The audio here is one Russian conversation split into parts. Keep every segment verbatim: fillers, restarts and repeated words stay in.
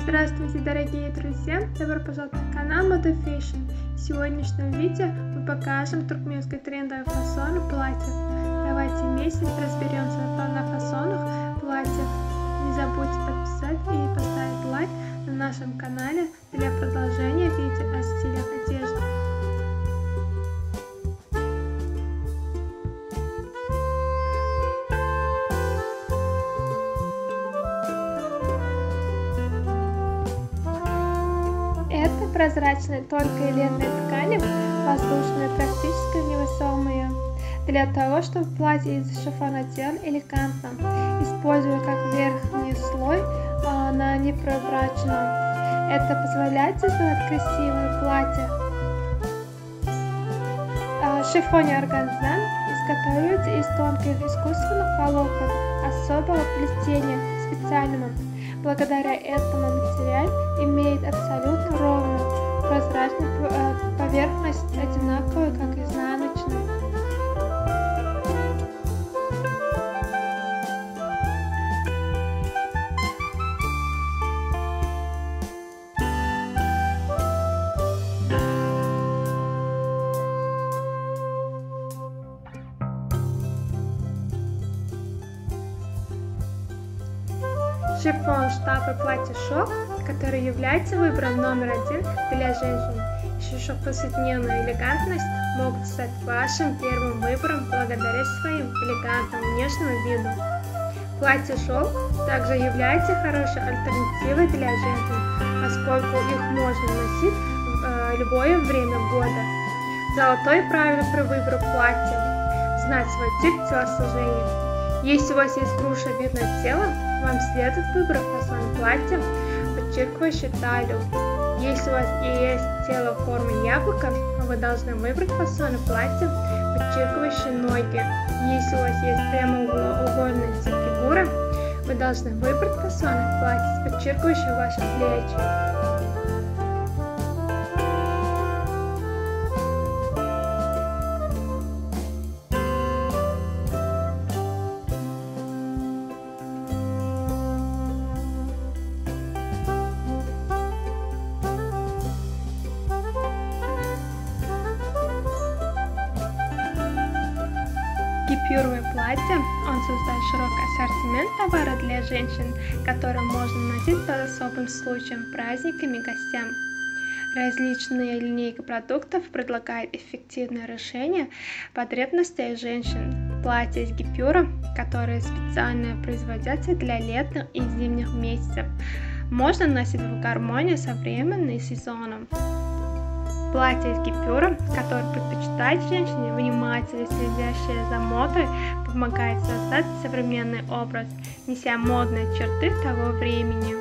Здравствуйте, дорогие друзья! Добро пожаловать на канал Moda Fashion. В сегодняшнем видео мы покажем туркменское трендовое фасон платьев. Давайте вместе разберемся на фасонах платьев. Не забудьте подписать и поставить лайк на нашем канале для продолжения видео о стилях одежды. Это прозрачная тонкая ленная ткань, воздушная, практически невесомая. Для того, чтобы платье из шифона делать элегантно, используя как верхний слой а, на непрозрачном. Это позволяет создавать красивое платье. А, шифоне органза изготавливается из тонких искусственных волокон особого плетения специального. Благодаря этому материал имеет абсолютно ровную, прозрачную поверхность, одинаковую, как изнаночная. Шифон, штапы, платье шелк, который является выбором номер один для женщин. Еще шелк повседневную элегантность могут стать вашим первым выбором благодаря своим элегантному внешнему виду. Платье шелк также является хорошей альтернативой для женщин, поскольку их можно носить в э, любое время года. Золотое правило при выборе платья – знать свой тип телосложения. Если у вас есть грушевидное тело, вам следует выбрать фасон платья, подчеркивающий талию. Если у вас есть тело в форме яблока, вы должны выбрать фасон платья, подчеркивающий ноги. Если у вас есть прямоугольная фигура, вы должны выбрать фасон платья, подчеркивающий ваши плечи. Гипюровое платье, он создает широкий ассортимент товара для женщин, которые можно носить по особым случаям, праздникам и гостям. Различные линейки продуктов предлагают эффективное решение потребностей женщин. Платья из гипюра, которые специально производятся для летних и зимних месяцев, можно носить в гармонии со временем и сезоном. Платье из гипюра, которое предпочитает женщине, внимательно следящая за модой, помогает создать современный образ, неся модные черты того времени.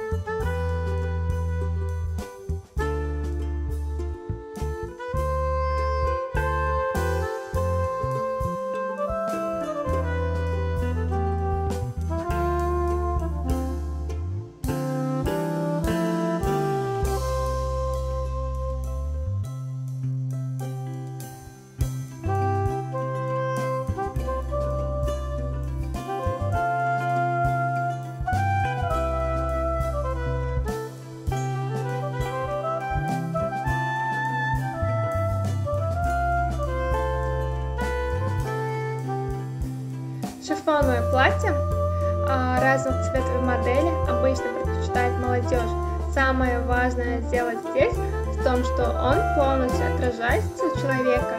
Шифоновое платье разных цветов и моделей обычно предпочитает молодежь. Самое важное сделать здесь в том, что он полностью отражает стиль человека.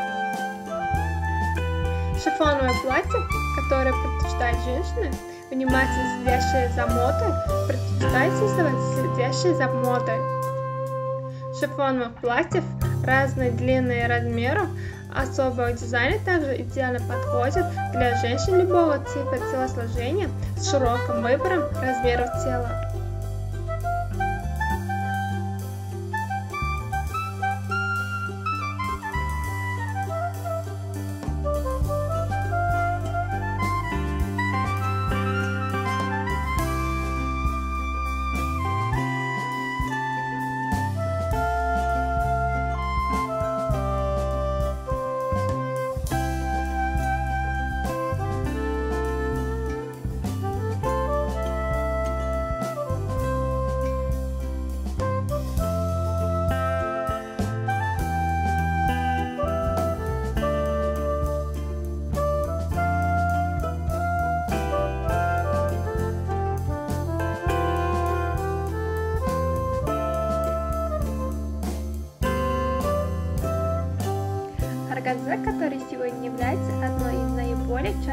Шифоновое платье, которое предпочитает женщины, внимательно следящие за модой, предпочитает создавать следящие за модой. Шифоновых платьев разной длины и размеров особого дизайна также идеально подходит для женщин любого типа телосложения с широким выбором размеров тела.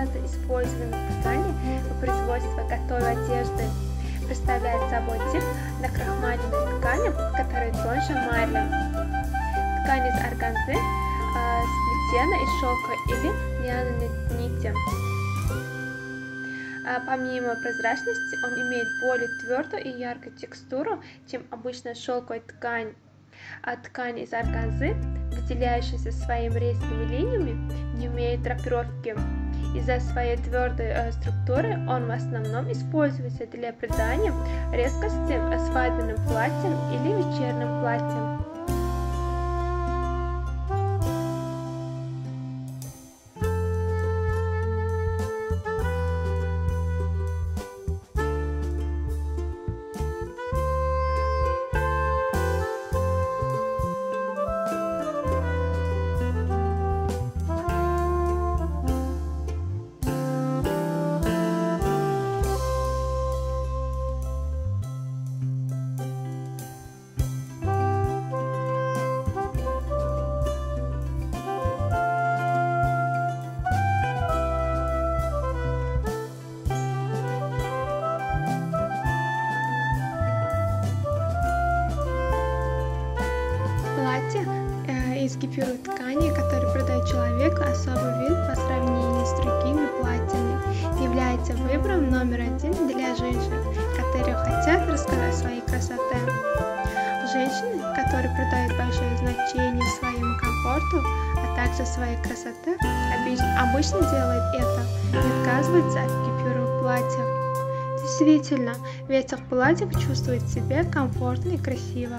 часто используемой ткани для производства готовой одежды. Представляет собой тип накрахмаленной ткани, которая тоньше марли. Ткань из органзы э, сплетена из шелка или льняной нити. А помимо прозрачности, он имеет более твердую и яркую текстуру, чем обычная шелковая ткань. А ткань из органзы, выделяющаяся своими резкими линиями, не имеет драпировки. Из-за своей твердой э, структуры он в основном используется для придания резкости свадебным платьям или вечерним платьям. Из гипюровой ткани, который придает человеку особый вид по сравнению с другими платьями, является выбором номер один для женщин, которые хотят рассказать своей красоте. Женщины, которые придают большое значение своему комфорту, а также своей красоте, обычно делают это и отказываются от гипюровых платьев. Действительно, в этих платьях чувствуют себя комфортно и красиво.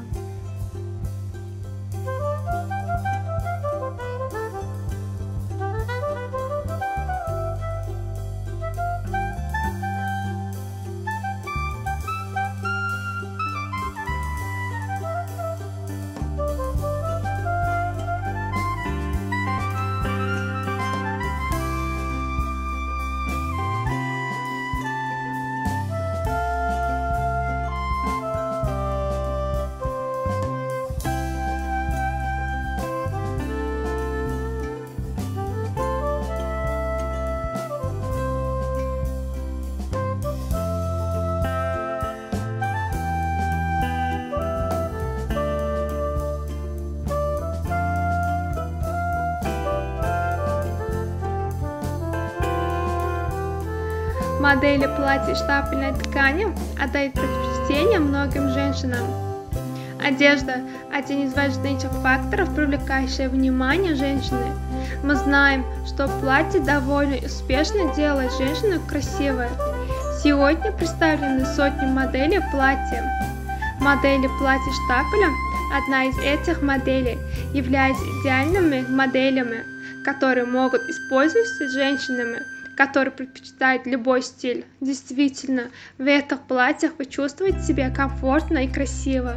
Модели платья из штапельной ткани отдают предпочтение многим женщинам. Одежда – один из важнейших факторов, привлекающих внимание женщины. Мы знаем, что платье довольно успешно делает женщину красивой. Сегодня представлены сотни моделей платья. Модели платья штапеля – одна из этих моделей, является идеальными моделями, которые могут использоваться женщинами, которые предпочитают любой стиль. Действительно, в этих платьях вы чувствуете себя комфортно и красиво.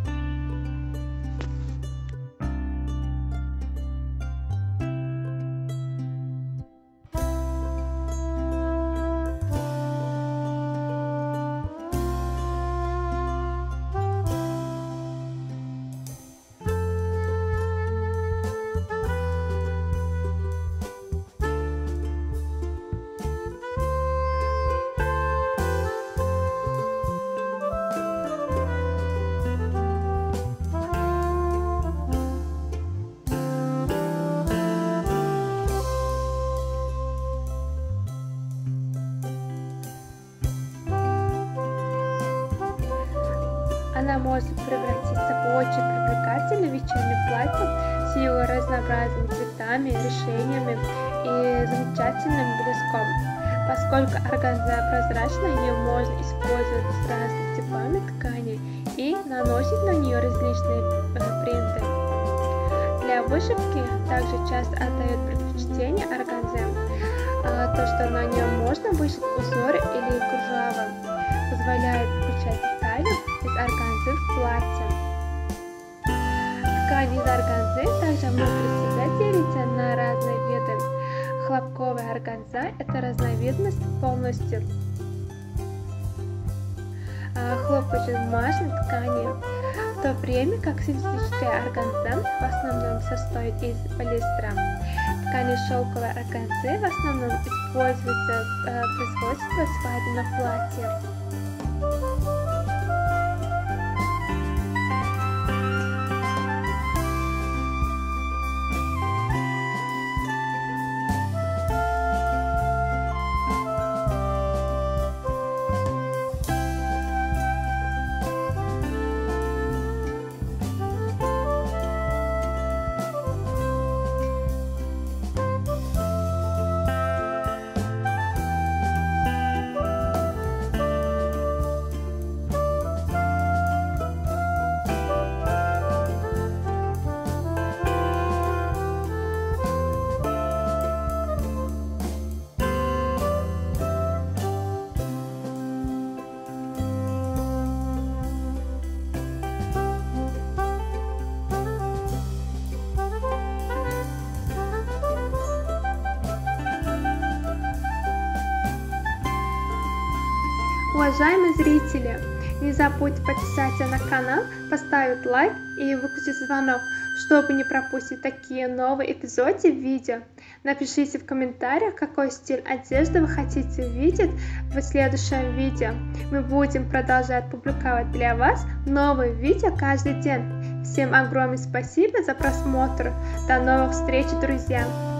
Она может превратиться в очень привлекательное вечернее платье с его разнообразными цветами, решениями и замечательным блеском. Поскольку органза прозрачна, ее можно использовать с разными типами ткани и наносить на нее различные э, принты. Для вышивки также часто отдают предпочтение органзе. А то, что на нем можно вышить узоры или кружева, позволяет включать детали из органзы в платье. Ткань из органзы также внутри себя делится на разные виды. Хлопковая органза – это разновидность полностью хлопочно-бумажной ткани, в то время как синтетическая органза в основном состоит из полиэстера. ткани шелковой органзы в основном используется э, производство свадебных платьев. Уважаемые зрители, не забудьте подписаться на канал, поставить лайк и выключить звонок, чтобы не пропустить такие новые эпизоды видео. Напишите в комментариях, какой стиль одежды вы хотите видеть в следующем видео. Мы будем продолжать публиковать для вас новые видео каждый день. Всем огромное спасибо за просмотр. До новых встреч, друзья!